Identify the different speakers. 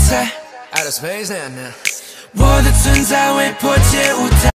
Speaker 1: 在 outer space 我的存在为破解舞台。